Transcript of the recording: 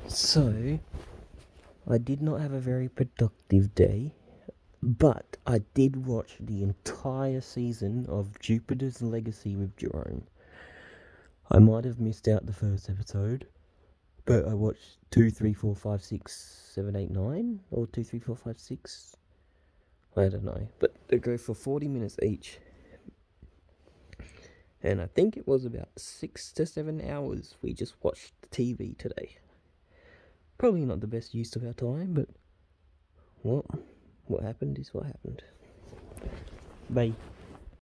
So, I did not have a very productive day, but I did watch the entire season of Jupiter's Legacy with Jerome. I might have missed out the first episode, but I watched 2, 3, 4, 5, 6, 7, 8, 9, or 2, 3, 4, 5, 6. I don't know, but they go for 40 minutes each. And I think it was about 6 to 7 hours we just watched the TV today. Probably not the best use of our time, but what happened is what happened. Bye.